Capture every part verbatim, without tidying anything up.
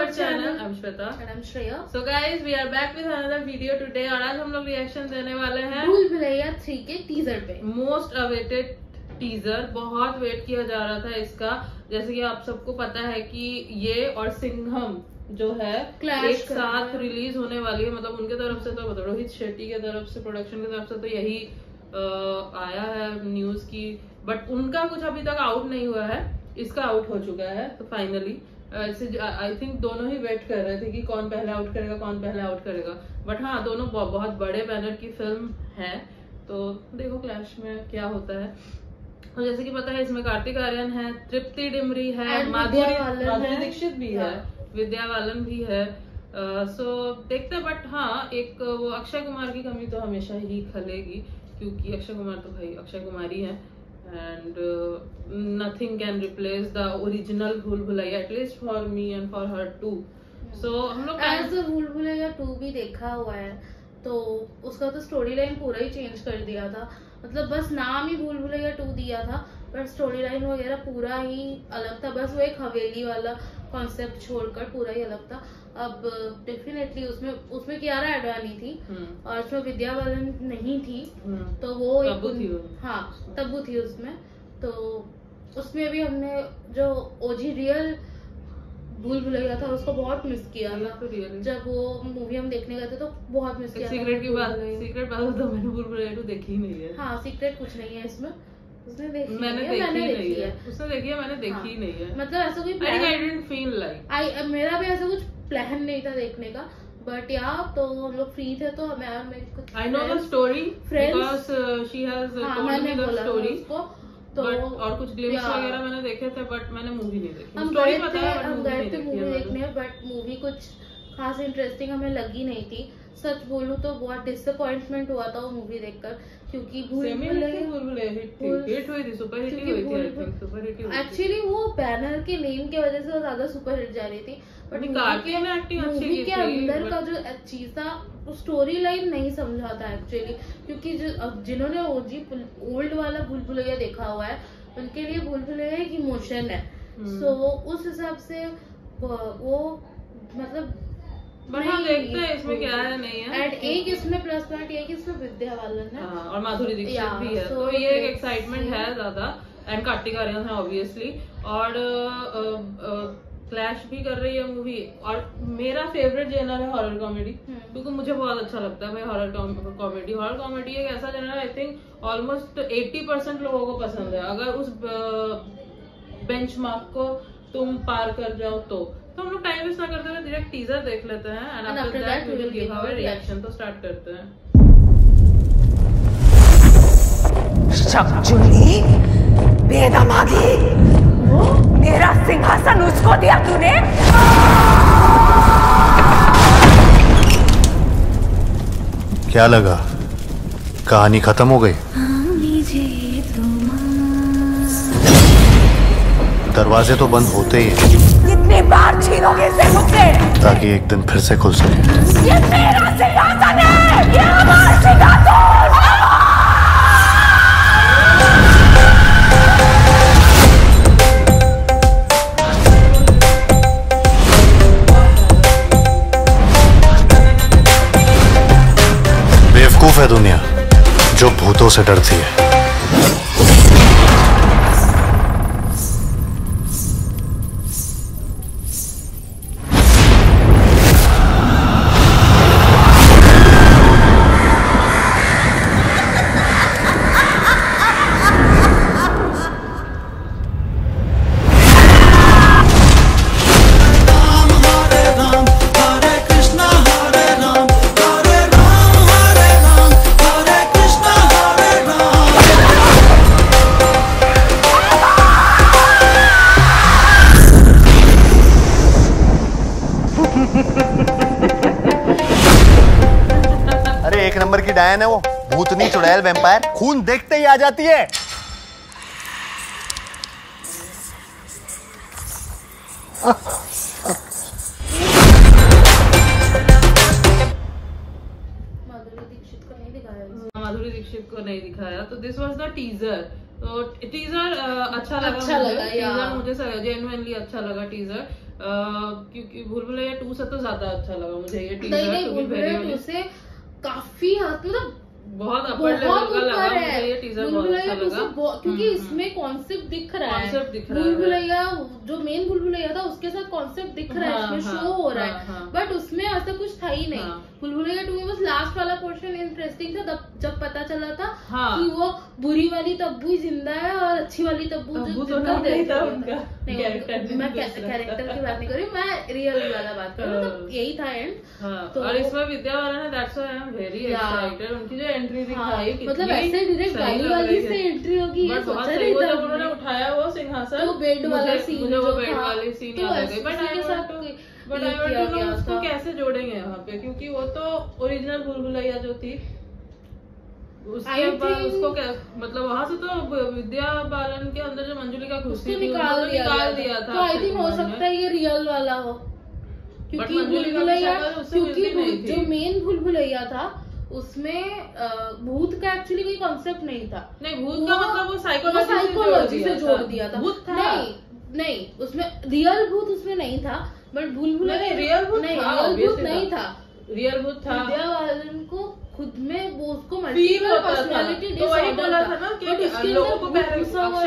channel. I'm Shweta. And I'm Shreya. So guys, we are back with another video today और आज हम लोग reaction देने वाले हैं भूल भुलैया थ्री के टीजर पे। मोस्ट अवेटेड टीजर, बहुत वेट किया जा रहा था इसका। जैसे कि आप सबको पता है कि ये और सिंघम जो है एक साथ रिलीज होने वाली है। मतलब उनके तरफ से तो रोहित शेट्टी के तरफ से, प्रोडक्शन की तरफ से तो यही आ, आया है न्यूज की, बट उनका कुछ अभी तक आउट नहीं हुआ है, इसका आउट हो चुका है। तो फाइनली आई थिंक दोनों ही वेट कर रहे थे कि कौन पहले आउट करेगा कौन पहले आउट करेगा, बट हाँ दोनों बहुत बड़े बैनर की फिल्म है, तो देखो क्लैश में क्या होता है। और जैसे कि पता है इसमें कार्तिक आर्यन है, तृप्ति डिमरी है, माधुरी दीक्षित भी है, विद्या बालन भी है। सो uh, so, देखते हैं, बट हाँ एक वो अक्षय कुमार की कमी तो हमेशा ही खलेगी, क्योंकि अक्षय कुमार तो भाई अक्षय कुमार ही है and uh, nothing can replace the original भूल Bhulaiyaa, at least for me and for her too. So हम लोग as a भूल भुलैया टू भी देखा हुआ है, तो उसका तो स्टोरी लाइन पूरा ही चेंज कर दिया था। मतलब बस नाम ही भूल भुलैया टू दिया था, पर स्टोरी लाइन वगैरह पूरा ही अलग था। बस वो एक हवेली वाला कॉन्सेप्ट छोड़कर पूरा ही अलग था। अब डेफिनेटली उसमें उसमें कियारा एडवानी थी और उसमें विद्या बालन नहीं थी, तो वो तब्बू थी वो। हाँ तब्बू थी उसमें। तो उसमें भी हमने जो ओजी रियल भूल भुलैया था उसको बहुत मिस किया था। जब वो मूवी हम देखने गए थे तो बहुत मिस किया। सीक्रेट की बात सीक्रेट बात तो मैंने भूल भुलैया टू देखी ही नहीं है। हाँ सीक्रेट कुछ नहीं है इसमें, उसने देखी मैंने है, देखी मैंने नहीं देखी है, है। उसने देखी है, मैंने देखी ही नहीं है। मतलब ऐसा कोई plan I didn't feel like I मेरा भी ऐसा कुछ प्लान नहीं था देखने का, बट या तो हम लोग फ्री थे तो हमें यार मेरे कुछ I know the story because she has told me the story, तो और कुछ ग्लिम्स वगैरह मैंने देखे थे, बट मैंने मूवी नहीं देखी। हम गए थे हम गए थे मूवी देखने, बट मूवी कुछ खास इंटरेस्टिंग हमें लगी नहीं थी। सच बोलूं तो बहुत डिसअपॉइंटमेंट हुआ था वो मूवी देखकर, क्योंकि भूल भुलैया हिट हुई थी, सुपर हिट हुई थी, आई थिंक सुपर हिट हुई। एक्चुअली वो बैनर के नेम की वजह से ज्यादा सुपर हिट जा रही थी, बट कार्तिक ने एक्टिंग अच्छी की थी। के अंदर का जो चीज था स्टोरी लाइन नहीं समझा था एक्चुअली, क्योंकि जिन्होंने ओजी ओल्ड वाला भूल भुलैया देखा हुआ है उनके लिए भूल भुलैया एक इमोशन है। सो उस हिसाब से वो मतलब बट हम देखते हैं इसमें क्या है नहीं है। एंड एक इसमें प्लस पॉइंट ये कि इसमें विद्या बालन है और माधुरी दीक्षित भी है, तो ये एक एक्साइटमेंट है ज्यादा। एंड कार्तिक आर्यन है ऑब्वियसली, और क्लैश भी कर रही है मूवी। और मेरा फेवरेट जेनर है हॉरर कॉमेडी, क्योंकि मुझे बहुत अच्छा लगता है भाई हॉरर कॉमेडी। हॉरर कॉमेडी एक ऐसा जेनर है I think almost eighty percent लोगों को पसंद है। अगर उस बेंचमार्क को तुम पार कर जाओ तो तो हम लोग टाइम वेस्ट ना करते हुए डायरेक्ट टीजर देख लेते हैं and after that we will give our reaction. तो स्टार्ट करते हैं। शक्चुली बेदमागी, मेरा सिंहासन उसको दिया तूने। क्या लगा कहानी खत्म हो गई? दरवाजे तो बंद होते ही हैं। कितनी बार छीनोगे इसे मुझसे, ताकि एक दिन फिर से खुल सके। ये मेरा सिंहासन है, ये हमारा सिंहासन। बेवकूफ है दुनिया जो भूतों से डरती है। अरे एक नंबर की डायन है वो, भूतनी चुड़ैल वैम्पायर, खून देखते ही आ जाती है। माधुरी दीक्षित को नहीं दिखाया माधुरी दीक्षित को नहीं दिखाया। तो दिस वाज द टीजर तो टीजर अच्छा लगा, अच्छा मुझे लगा, टीजर मुझे जेन्युइनली अच्छा लगा टीजर, क्योंकि भूल भुलैया टू से तो ज्यादा अच्छा लगा मुझे ये टीजर। नहीं नहीं, भूल भुलैया टू से काफी हद मतलब बहुत अपर लेवल का लगा मुझे ये टीजर, बहुत अच्छा लगा क्योंकि इसमें कॉन्सेप्ट दिख रहा है, कॉन्सेप्ट दिख रहा भूल है, भुलैया जो मेन भूल भुलैया था उसके साथ कॉन्सेप्ट दिख रहा है, इसमें शो हो रहा है, बट उसमें ऐसा कुछ था ही नहीं। भूल भुलैया टू में बस लास्ट वाला पोर्शन इंटरेस्टिंग था, जब पता चला था कि वो बुरी वाली तब्बू जिंदा है और अच्छी वाली तब्बू जो जिंदा नहीं था उनका। मैं कैरेक्टर की बात नहीं कर रही, मैं रियल वाला बात कर रही हूँ, यही था एंड। और इसमें विद्या वाला ने that's why I am very excited, उनकी जो एंट्री दिखाई, मतलब ऐसे डायरेक्ट गाली वाली से एंट्री होगी ये सोचा नहीं था। जब उन्होंने उठाया वो सिंहासन, वो बेड वाला सीन, मुझे वो बेड वाली सीन याद आ गई, but I want to but I want to know उसको कैसे जोड़ेंगे यहाँ पे, क्योंकि वो तो ओरिजिनल भूल भुलैया जो थी उसके बाद उसको क्या मतलब वहां से तो विद्या बालन के अंदर जो मंजुलिका घुसी थी निकाल दिया था, तो आई थिंक हो सकता है ये रियल वाला हो, क्योंकि भूल भुलैया क्योंकि जो मेन भूल भुलैया था उसमें भूत का एक्चुअली कोई कॉन्सेप्ट नहीं था। नहीं, भूत का मतलब वो साइकोलॉजी से जोड़ दिया था। भूत था नहीं नहीं, उसमें रियल भूत उसमें नहीं था, बट भूल भुलैया रियल भूत नहीं, रियल भूत नहीं था, रियल भूत था। विद्या बालन को खुद में वो उसको मल्टीपल पर्सनालिटी डिसऑर्डर था ना, कि लोगों को पहले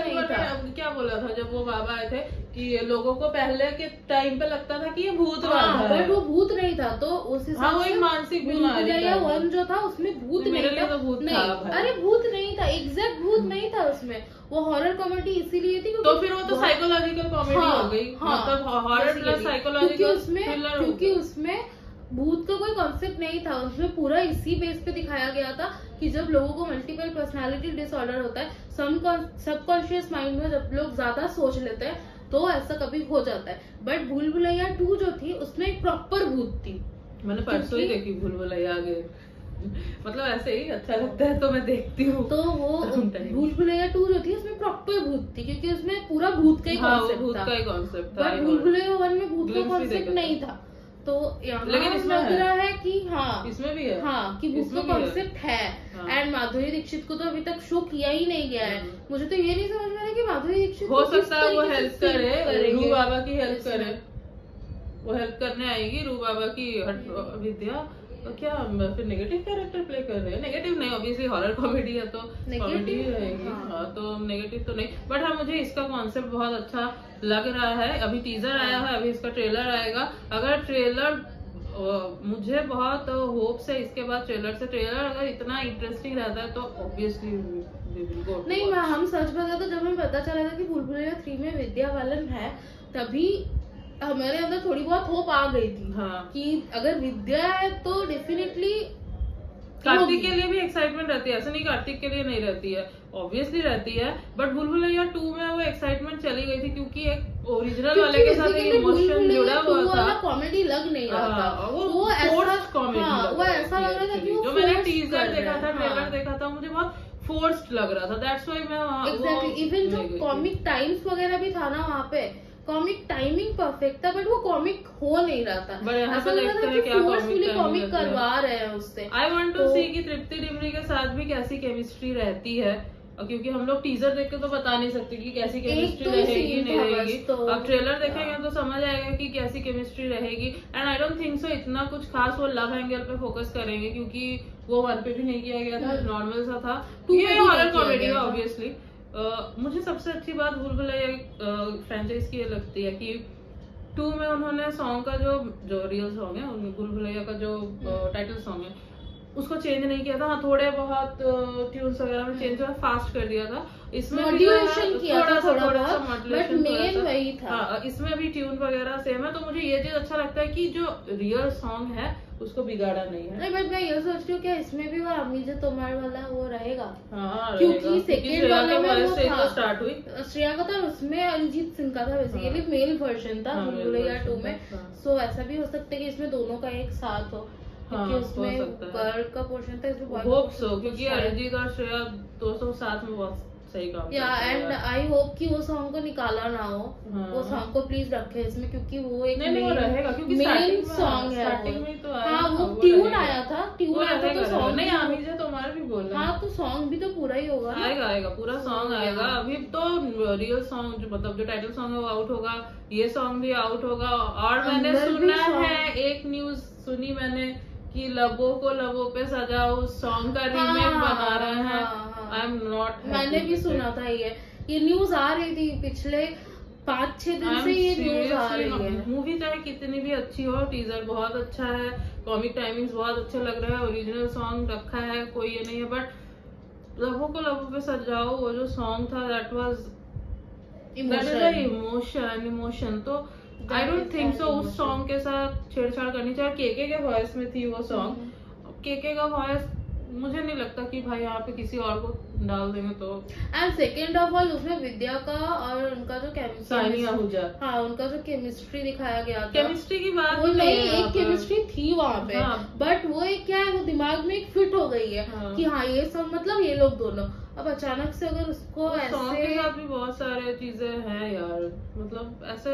क्या बोला था जब वो बाबा आए थे कि लोगों को पहले के टाइम पे लगता था कि ये भूत वाला है, बट वो भूत नहीं था, तो उस हिसाब से मानसिक बीमारी था। वन जो था उसमें भूत नहीं था, भूत नहीं, अरे भूत नहीं था, एग्जैक्ट भूत नहीं था उसमें, वो हॉरर कॉमेडी इसीलिए थी तो फिर वो तो साइकोलॉजिकल कॉमेडी हो गई, मतलब हॉरर प्लस साइकोलॉजिकल, क्योंकि उसमें भूत का कोई कॉन्सेप्ट नहीं था, उसमें पूरा इसी बेस पे दिखाया गया था कि जब लोगों को मल्टीपल पर्सनालिटी डिसऑर्डर होता है, सबकॉन्शियस माइंड में जब लोग ज्यादा सोच लेते हैं तो ऐसा कभी हो जाता है। बट भूल भुलैया टू जो थी उसमें एक प्रॉपर भूत थी, मैंने परसों ही देखी भूल भुलैया आगे, मतलब ऐसे ही अच्छा लगता है तो मैं देखती हूँ। तो वो भूल भुलैया टू जो थी उसमें प्रॉपर भूत थी, क्योंकि उसमें पूरा भूत का ही कॉन्सेप्ट था, का ही कॉन्सेप्ट था। बट भूल भुलैया वन में भूत का कॉन्सेप्ट नहीं था, तो लेकिन इसमें लग रहा है कि हाँ इसमें भी है, हाँ कि भूत का कॉन्सेप्ट है। एंड माधुरी दीक्षित को तो अभी तक शो किया ही नहीं गया है, मुझे तो ये नहीं समझ में आ रहा कि माधुरी दीक्षित हो सकता है वो हेल्प करे, रू बाबा की हेल्प करे, वो हेल्प करने आएगी रू बाबा की विद्या, तो क्या फिर नेगेटिव कैरेक्टर प्ले कर रहे हैं? नेगेटिव नहीं, ऑब्वियसली हॉरर कॉमेडी है तो कॉमेडी ही रहेगी, हाँ तो नेगेटिव तो नहीं, बट हाँ मुझे इसका कॉन्सेप्ट बहुत अच्छा लग रहा है। अभी टीजर आया है, अभी इसका ट्रेलर आएगा, अगर ट्रेलर मुझे बहुत होप्स है इसके बाद ट्रेलर से, ट्रेलर अगर इतना इंटरेस्टिंग रहता है तो ऑब्वियसली नहीं, मैं हम सच बता तो जब हमें पता चला था कि भूल भुलैया थ्री में विद्या बालन है, तभी हमारे अंदर थोड़ी बहुत होप आ गई थी, हाँ। कि अगर विद्या है तो डेफिनेटली कार्तिक के लिए भी एक्साइटमेंट रहती है, ऐसा नहीं कार्तिक के लिए नहीं रहती है, ऑब्वियसली रहती है, बट भूल भुलैया टू में वो एक्साइटमेंट चली गई थी क्योंकि एक ओरिजिनल वाले के साथ एक इमोशन जुड़ा हुआ था, कॉमेडी लग नहीं रहा था, वो वो ऐसा कॉमेडी, वो ऐसा लग रहा था कि जो मैंने टीजर देखा था, ट्रेलर देखा था, मुझे बहुत फोर्स्ड लग रहा था, दैट्स व्हाई मैं एग्जैक्टली इवन जो कॉमिक टाइम्स वगैरह भी था ना वहाँ पे, कॉमिक टाइमिंग परफेक्ट था, बट वो कॉमिक हो नहीं रहा था, ऐसा लग रहा था कि फोर्सफुली कॉमिक करवा रहे हैं उससे। आई वांट टू सी कि तृप्ति डिमरी के साथ भी कैसी केमिस्ट्री रहती है, क्योंकि हम लोग टीजर देख के तो बता नहीं सकते कि कैसी केमिस्ट्री तो रहेगी नहीं रहेगी, तो, अब ट्रेलर देखेंगे तो समझ आएगा कि कैसी केमिस्ट्री रहेगी। And I don't think so इतना कुछ खास वो लव एंगल पे फोकस करेंगे, क्योंकि वो वन पे भी नहीं किया गया था, नॉर्मल सा था, ये हॉरर कॉमेडी है ऑब्वियसली। मुझे सबसे अच्छी बात भूल भुलैया फ्रेंचाइज की ये लगती है कि टू में उन्होंने सॉन्ग का जो जो रियल सॉन्ग है, भूल भुलैया का जो टाइटल सॉन्ग है उसको चेंज नहीं किया था, हाँ थोड़े बहुत ट्यून्स वगैरह में चेंज हुआ, फास्ट कर दिया था, इसमें मॉड्यूलेशन किया था थोड़ा थोड़ा सा बट मेन वही था, हाँ इसमें भी ट्यून वगैरह सेम है, तो मुझे ये चीज अच्छा लगता है कि जो रियल सॉन्ग है उसको बिगाड़ा नहीं है। नहीं बट मैं ये सोच रही हूँ क्या इसमें भी वो अमीजे तोमार वाला वो रहेगा, हाँ क्योंकि सेकेंड वाले में वो था स्टार्ट हुई श्रेया का था, उसमें अरिजीत सिंह का था, बेसिकली मेल वर्जन था भूल भुलैया टू में, सो ऐसा भी हो सकता है कि इसमें दोनों का एक साथ हो, क्योंकि उसमें गर्ल का पोर्शन था, इसमें होप सो, क्योंकि अरिजीत और श्रेया दोस्तों साथ में बहुत सही काम या करता है एंड यार। आई होप कि वो सॉन्ग को निकाला ना हो, हाँ। वो सॉन्ग को प्लीज रखे इसमें, क्योंकि वो एक नहीं नहीं वो रहेगा क्योंकि मेन starting में- सॉन्ग है starting वो। में ही तो आया हाँ था, वो वो ट्यून रहेगा। आया था, ट्यून वो आया था तो रहेगा, सॉन्ग नहीं आमिर जी तुम्हारा भी बोल रहे हैं। हाँ तो सॉन्ग भी तो पूरा ही होगा ना। आएगा आएगा पूरा सॉन्ग हाँ। आएगा। अभी तो रियल सॉन्ग जो मतलब जो टाइटल सॉन्ग है वो आउट होगा, ये सॉन्ग भी आउट होगा। और मैंने अंदर भी सुना song- है, एक न्यूज सुनी मैंने कि लबों को लबों पे सजाओ उस सॉन्ग का रीमेक हाँ, बना रहे हैं। हाँ, हाँ। आई एम नॉट, मैंने भी सुना था ये ये न्यूज आ रही थी पिछले पाँच छह दिन से, ये न्यूज आ रही है। मूवी चाहे कितनी भी अच्छी हो, टीजर बहुत अच्छा है, कॉमिक टाइमिंग्स बहुत अच्छे लग रहे हैं, ओरिजिनल सॉन्ग रखा है, कोई ये नहीं है। बट लबों को लबों पे सजाओ वो जो सॉन्ग था दैट वाज इमोशन इमोशन तो आई डोंट थिंक सो उस सॉन्ग के साथ छेड़छाड़ करनी चाहिए। केके के वॉइस में थी वो सॉन्ग, केके का वॉइस मुझे नहीं लगता कि भाई यहाँ पे किसी और को डाल देंगे तो। एंड सेकेंड ऑफ ऑल उसमें विद्या का और उनका जो सानी केमिस्ट्री, आहूजा, हाँ उनका जो केमिस्ट्री दिखाया गया था, केमिस्ट्री की बात वो ही नहीं है यहाँ एक पर। केमिस्ट्री थी वहाँ पे, हाँ। बट वो एक क्या है वो दिमाग में एक फिट हो गई है हाँ। कि हाँ ये सब मतलब ये लोग दोनों। अब अचानक से अगर उसको सॉन्ग के ऐसे साथ भी बहुत सारे चीजें हैं यार, मतलब ऐसे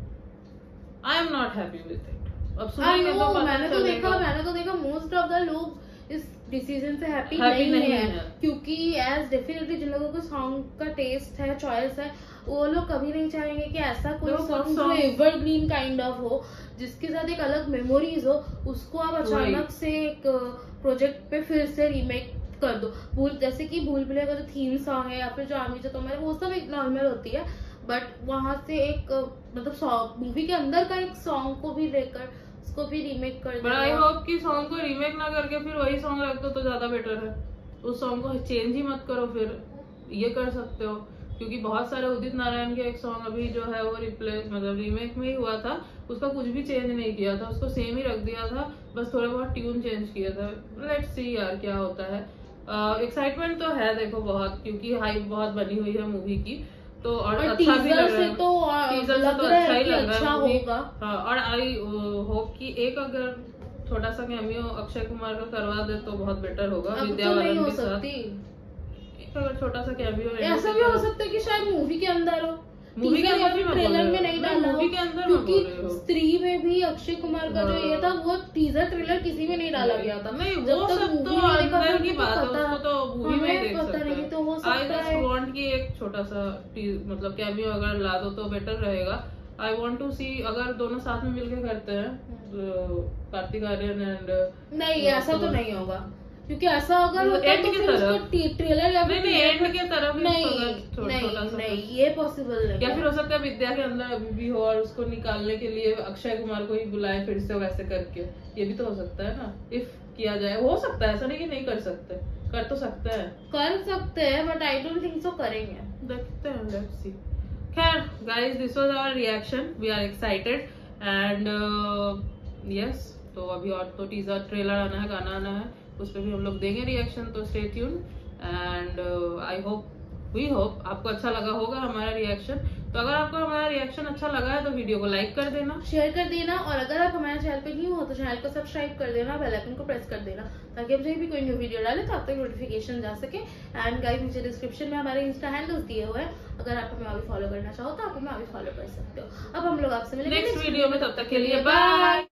I am not happy with it. अब I सुनेंगे तो know, पता मैंने तो चलेगा। देखा मैंने तो देखा मोस्ट ऑफ द लोग इस डिसीजन से हैप्पी Happy नहीं, नहीं है, है। क्योंकि एज डेफिनेटली जिन लोगों को सॉन्ग का टेस्ट है, चॉइस है, वो लोग कभी नहीं चाहेंगे कि ऐसा कोई देखो, कुछ सॉन्ग जो songs- एवरग्रीन काइंड ऑफ हो, जिसके साथ एक अलग मेमोरीज हो, उसको आप अचानक वही। से एक प्रोजेक्ट पे फिर से रीमेक कर दो। भूल जैसे कि भूल भुलैया का जो थीम सॉन्ग है या फिर जो आमी जो तुम्हारे, वो सब एक नॉर्मल होती है, बट वहां से एक मतलब मूवी के अंदर का एक सॉन्ग को भी लेकर उसको भी रीमेक कर बट आई देना। होप कि सॉन्ग को रीमेक ना करके फिर वही सॉन्ग रख दो तो ज्यादा बेटर है। उस सॉन्ग को चेंज ही मत करो, फिर ये कर सकते हो क्योंकि बहुत सारे उदित नारायण के एक सॉन्ग अभी जो है वो रिप्लेस मतलब रीमेक में ही हुआ था, उसका कुछ भी चेंज नहीं किया था, उसको सेम ही रख दिया था, बस थोड़ा बहुत ट्यून चेंज किया था। लेट्स सी यार क्या होता है। एक्साइटमेंट तो है देखो बहुत, क्योंकि हाइप बहुत बनी हुई है मूवी की, तो और और अच्छा भी टीजर लग रहा से है। तो आ, टीजर से लग तो रहा अच्छा है ही कि लग रहा अच्छा है मूवी। होगा। हाँ, और आई होप कि एक अगर छोटा सा कैमियो अक्षय कुमार का करवा दे तो बहुत बेटर होगा अब विद्या तो नहीं बालन हो के साथ। सकती, एक अगर छोटा सा कैमियो ऐसा भी हो सकता है कि शायद मूवी के अंदर हो, मूवी के टीजर या अंदर फिर मैं ट्रेलर बोल में रही नहीं हूँ। डाला हो, मूवी के अंदर मैं बोल रही क्योंकि हूँ। स्त्री में भी अक्षय कुमार का जो ये था वो टीजर ट्रेलर किसी में नहीं डाला गया था। नहीं जब वो तक सब movie तो नहीं देखा अंदर तो की मुझे बात है, पता- उसको तो मूवी में ही हमें देख पता सकते नहीं, तो हो हैं। आई सकता जस्ट है वांट कि एक छोटा सा टी- मतलब कैमियो अगर ला दो तो बेटर रहेगा। आई वांट टू सी अगर दोनों साथ में मिलके करते हैं तो कार्तिक आर्यन एंड नहीं ऐसा तो नहीं होगा, क्योंकि ऐसा अगर होता End तो की फिर तरफ। उसको टी- ट्रेलर या नहीं फिर नहीं एंड के तरफ ही नहीं अगर थोड़ा- नहीं छोटा सा नहीं कुछ। ये पॉसिबल नहीं या है। फिर हो सकता है विद्या के अंदर अभी भी हो और उसको निकालने के लिए अक्षय कुमार को ही बुलाए फिर से वैसे करके, ये भी तो हो सकता है ना। इफ किया जाए हो सकता है, ऐसा नहीं कि नहीं कर सकते, कर तो सकते हैं, कर सकते हैं, but I don't think so करेंगे। देखते हैं, लेट्स सी। खैर guys, this was our reaction, we are excited and yes. तो अभी और तो टीजर ट्रेलर आना है, गाना आना है, उस पर भी हम लोग देंगे रिएक्शन, तो stay tune and I hope we hope आपको अच्छा लगा होगा हमारा रिएक्शन। तो अगर आपको हमारा रिएक्शन अच्छा लगा है तो वीडियो को लाइक कर देना, शेयर कर देना, और अगर आप हमारे चैनल पे न्यू हो तो चैनल को सब्सक्राइब कर देना, बेल आइकन को प्रेस कर देना, ताकि अब जब भी कोई न्यू वीडियो डाले तो आप तक नोटिफिकेशन जा सके। एंड गाइस नीचे डिस्क्रिप्शन में हमारे इंस्टा हैंडल्स दिए हुए हैं, अगर आप हमें अभी फॉलो करना चाहो तो आप हमें अभी फॉलो कर सकते हो। अब हम लोग आपसे मिलेंगे नेक्स्ट वीडियो में, तब तक के लिए बाय।